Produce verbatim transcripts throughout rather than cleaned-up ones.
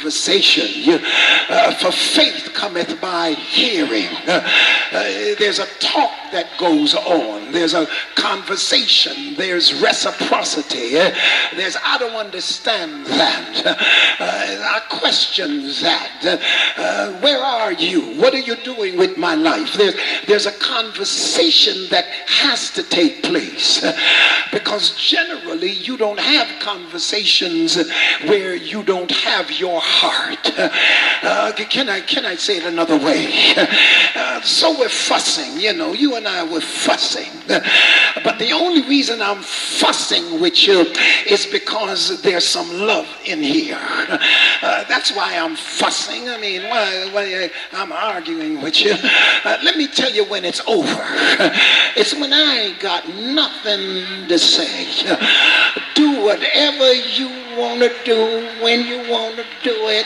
conversation. You, uh, for faith cometh by hearing. Uh, uh, there's a talk that goes on. There's a conversation. There's reciprocity. Uh, there's, I don't understand that. Uh, I question that. Uh, uh, where are you? What are you doing with my life? There's, there's a conversation that has to take place. Uh, because generally you don't have conversations where you don't have your heart. Uh, can I can I say it another way? Uh, so we're fussing, you know, you and I were fussing. Uh, but the only reason I'm fussing with you is because there's some love in here. Uh, that's why I'm fussing. I mean, why, why I'm arguing with you. Uh, let me tell you when it's over. It's when I ain't got nothing to say. Do whatever you want to do when you want to do it.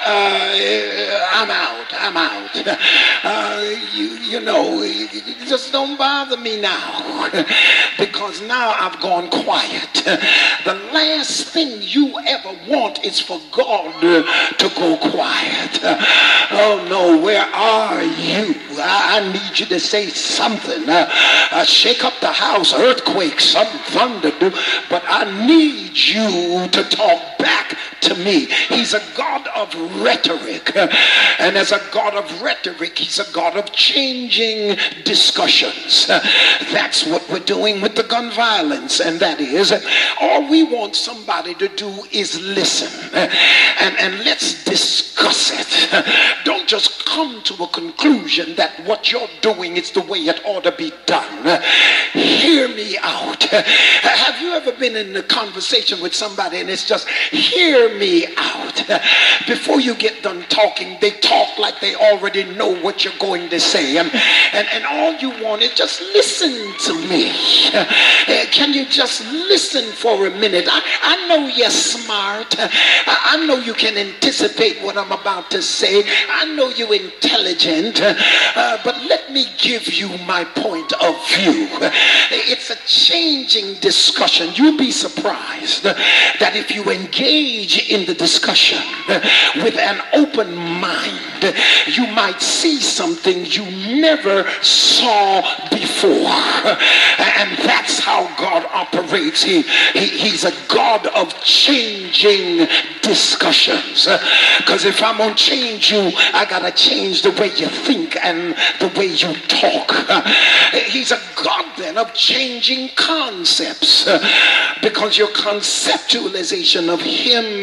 Uh, I'm out. I'm out. Uh, you, you know, just don't bother me now, because now I've gone quiet. The last thing you ever want is for God to go quiet. Oh no, where are you? I, I need you to say something. Uh, uh, shake up the house, earthquake, some thunder, do, but I need you to talk back to me. He's a God of rhetoric, and as a God of rhetoric, he's a God of changing discussions. That's what we're doing with the gun violence, and that is, all we want somebody to do is listen, and, and let's discuss it. Don't just come to a conclusion that what you're doing is the way it ought to be done. Hear me out. Have you ever been in a conversation with somebody and it's just, hear me out? Before you get done talking, they talk like they already know what you're going to say, and, and, and all you want is just listen to me. Uh, can you just listen for a minute? I, I know you're smart. I, I know you can anticipate what I'm about to say. I know you're intelligent, uh, but let me give you my point of view. It's a changing discussion. You'll be surprised that if you engage in the discussion with an open mind, you might see something you never saw before. And that's how God operates. He, he He's a God of changing discussions. Because if I'm going to change you, I got to change the way you think and the way you talk. He's a God then of changing concepts, because your conceptualization of him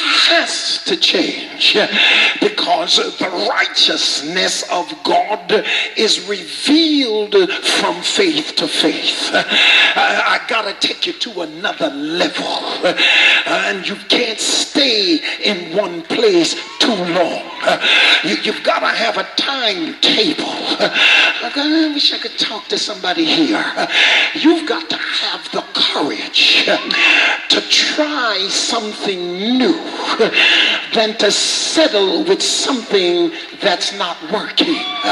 has to change, because the righteousness of God is revealed from faith to faith. I, I gotta take you to another level, uh, and you can't stay in one place too long. Uh, you, you've got to have a timetable. Uh, I wish I could talk to somebody here. Uh, you've got to have the courage uh, to try something new uh, than to settle with something that's not working. Uh,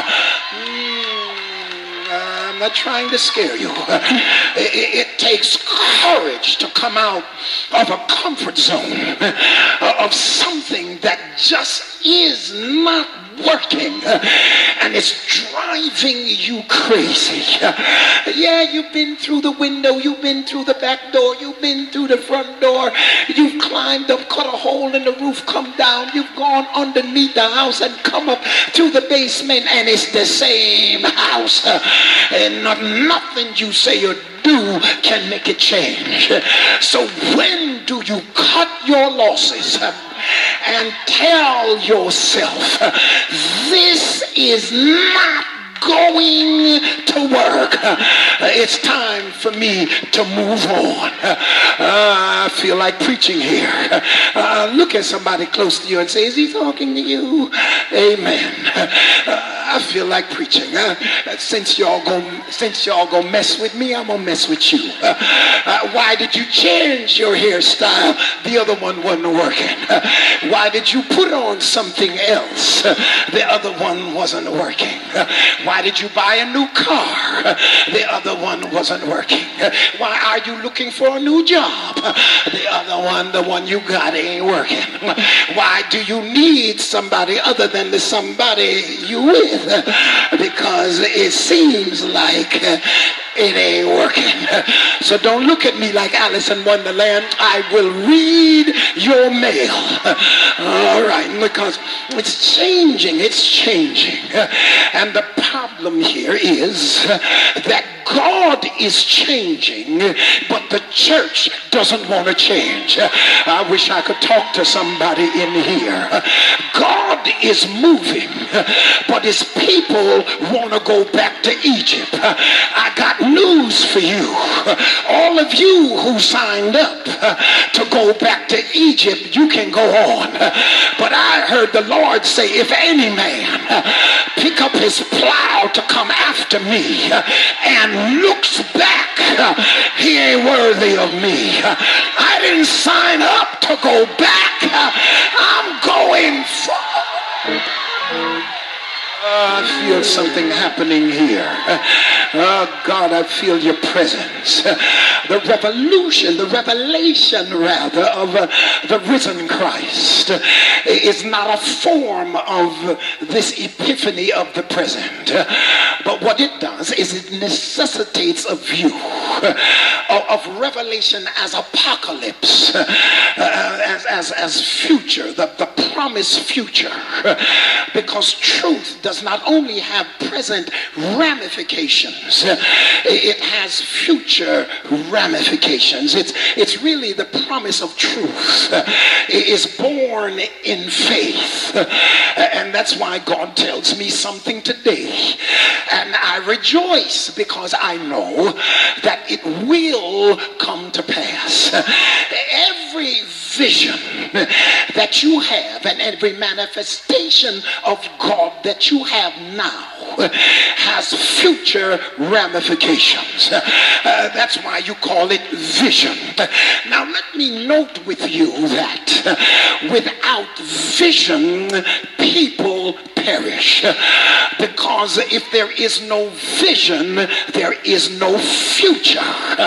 I'm not trying to scare you. It, it takes courage to come out of a comfort zone, of something that just is not working, and it's driving you crazy. Yeah, you've been through the window, you've been through the back door, you've been through the front door, you've climbed up, cut a hole in the roof, come down, you've gone underneath the house and come up through the basement, and it's the same house, and not, nothing you say or do can make it change. So when do you cut your losses and tell yourself, this is not going to work? It's time for me to move on. Uh, I feel like preaching here. Uh, look at somebody close to you and say, is he talking to you? Amen. Uh, I feel like preaching. Uh, since y'all gonna since y'all gonna mess with me, I'm gonna mess with you. Uh, uh, why did you change your hairstyle? The other one wasn't working. Uh, why did you put on something else? Uh, the other one wasn't working. Uh, why did you buy a new car? Uh, the other one wasn't working. Uh, why are you looking for a new job? Uh, the other one, the one you got, ain't working. Uh, why do you need somebody other than the somebody you with? Uh, because it seems like uh, it ain't working. So don't look at me like Alice in Wonderland. I will read your mail. All right, because it's changing. It's changing. And the problem here is that God is changing, but the church doesn't want to change. I wish I could talk to somebody in here. God is moving, but his people want to go back to Egypt. I got news for you. All of you who signed up to go back to Egypt, you can go on. But I heard the Lord say, if any man pick up his plow to come after me and looks back, he ain't worthy of me. I didn't sign up to go back. I'm going forward. Uh, I feel something happening here. Oh God, I feel your presence. The revolution, the revelation rather of uh, the risen Christ is not a form of this epiphany of the present. But what it does is it necessitates a view of, of revelation as apocalypse, uh, as, as, as future, the, the promised future. Because truth does not only have present ramifications, it has future ramifications. It's, it's really the promise of truth. It is born in faith. And that's why God tells me something today. And I rejoice because I know that it will come to pass. Every vision that you have and every manifestation of God that you have now has future ramifications. Uh, that's why you call it vision. Now let me note with you that uh, without vision, people perish. Because if there is no vision, there is no future.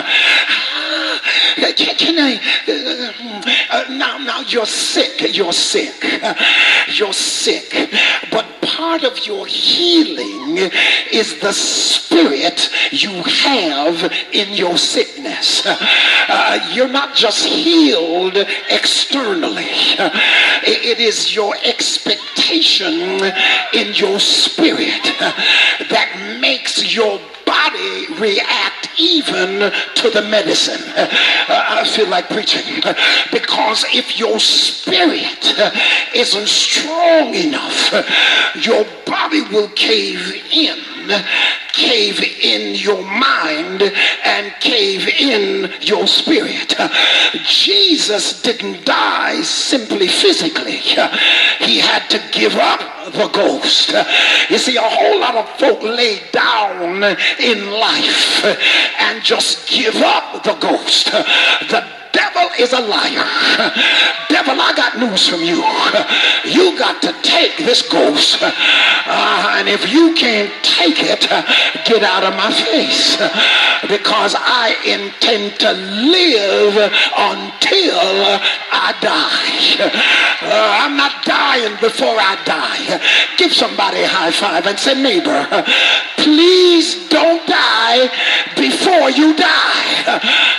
Can, can I? Uh, uh, now, now you're sick. You're sick. Uh, you're sick. But part of your healing is the spirit you have in your sickness. Uh, you're not just healed externally. Uh, it is your expectation in your spirit uh, that makes your body react even to the medicine. Uh, I feel like preaching. Uh, because if your spirit uh, isn't strong enough, uh, your body will cave in. Cave in your mind and cave in your spirit. Uh, Jesus didn't die simply physically. Uh, he had to give up the ghost. Uh, you see, a whole lot of folk lay down in life uh, and just give up the ghost. Uh, the devil is a liar. Devil, I got news from you. You got to take this ghost. Uh, and if you can't take it, uh, get out of my face. Because I intend to live until I die. Uh, I'm not dying before I die. Give somebody a high five and say, neighbor, please don't die before you die.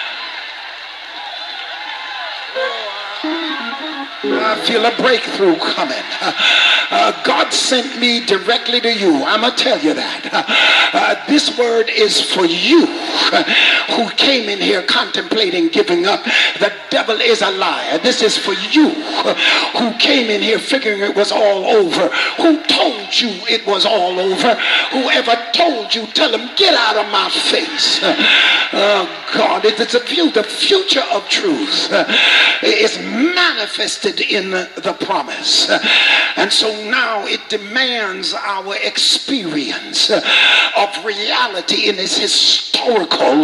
I feel a breakthrough coming. Uh, uh, God sent me directly to you. I'm going to tell you that. Uh, uh, this word is for you uh, who came in here contemplating giving up. The devil is a liar. This is for you uh, who came in here figuring it was all over. Who told told you it was all over, whoever told you, tell them, get out of my face. Oh God, it is a view. The future of truth is manifested in the promise. And so now it demands our experience of reality in its historical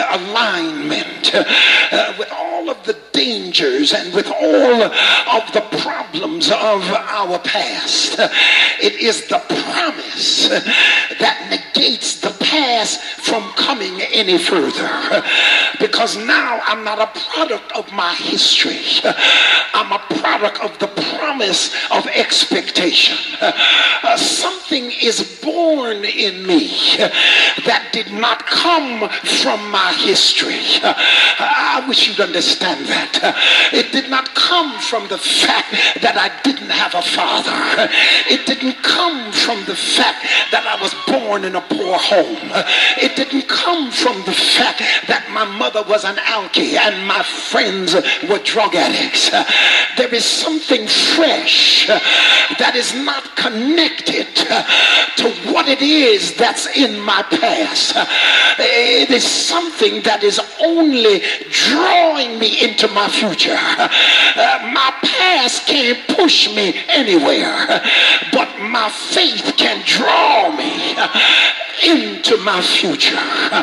alignment with all of the dangers and with all of the problems of our past. It is the promise that negates the past from coming any further, because now I'm not a product of my history. I'm a product of the promise of expectation. Uh, something is born in me that did not come from my history. Uh, I wish you'd understand that. Uh, it did not come from the fact that I didn't have a father. It didn't come from the fact that I was born in a poor home. It didn't come from the fact that my mother was an alkie and my friends were drug addicts. There is something fresh that is not connected to what it is that's in my past. It is something that is only drawing me into my future. My past can't push me anywhere, but my faith can draw me into my future.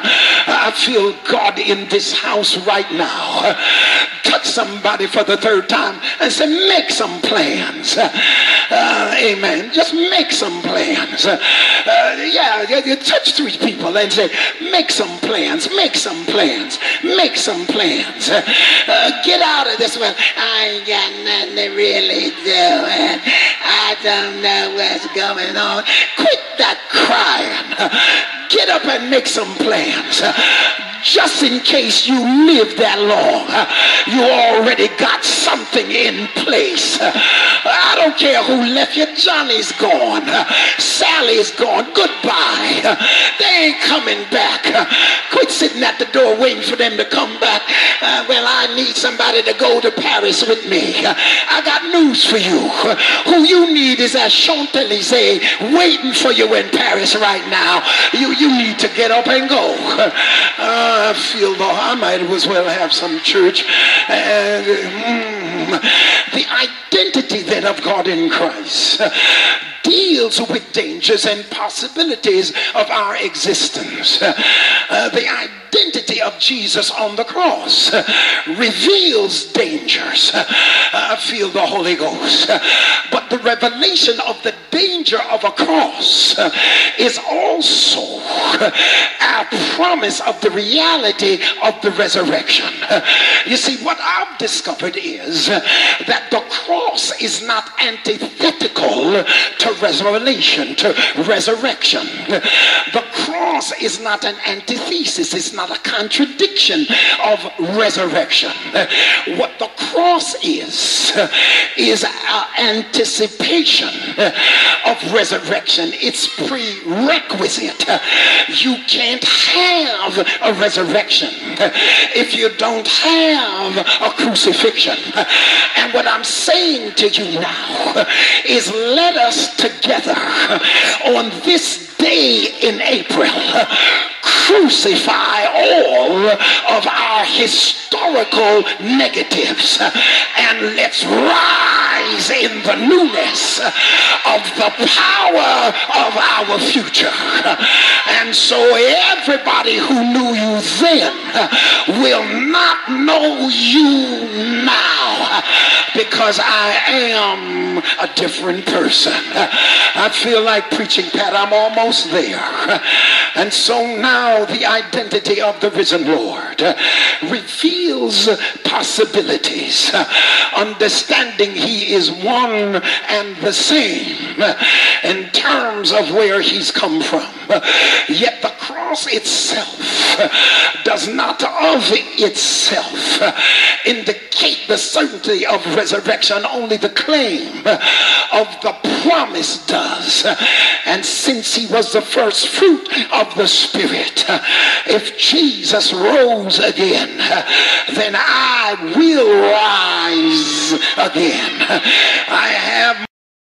I feel God in this house right now. Touch somebody for the third time and say, make some plans. Uh, amen. Just make some plans. Uh, yeah, you touch three people and say, make some plans, make some plans, make some plans. Uh, get out of this one. I ain't got nothing to really do, and I don't know what's going on. Quit that crying. Get up and make some plans. Just in case you live that long, you already got something in place. I don't care who left you. Johnny's gone. Sally's gone. Goodbye. They ain't coming back. Quit sitting at the door waiting for them to come back. Uh, well, I need somebody to go to Paris with me. I got news for you. Who you need is that Champs-Élysées waiting for you in Paris right now. You, you need to get up and go. Uh, I feel though I might as well have some church. And mm, the identity then of God in Christ deals with dangers and possibilities of our existence. Uh, the identity of Jesus on the cross uh, reveals dangers. Uh, I feel the Holy Ghost. Uh, but the revelation of the danger of a cross uh, is also uh, our promise of the reality of the resurrection. Uh, you see, what I've discovered is uh, that the cross is not antithetical to resurrection, to resurrection. The cross is not an antithesis. It's not a contradiction of resurrection. What the cross is, is our anticipation of resurrection. It's prerequisite. You can't have a resurrection if you don't have a crucifixion. And what I'm saying to you now is, let us together on this day in April crucify all of our historical negatives and let's rise in the newness of the power of our future. And so everybody who knew you then will not know you now, because I am a different person. I feel like preaching, Pat. I'm almost there. And so now the identity of the risen Lord reveals possibilities, understanding he is one and the same in terms of where he's come from. Yet the cross itself does not of itself indicate the certainty of resurrection. Only the claim of the promise does. And since he was the first fruit of the Spirit, if Jesus rose again, then I will rise again. I have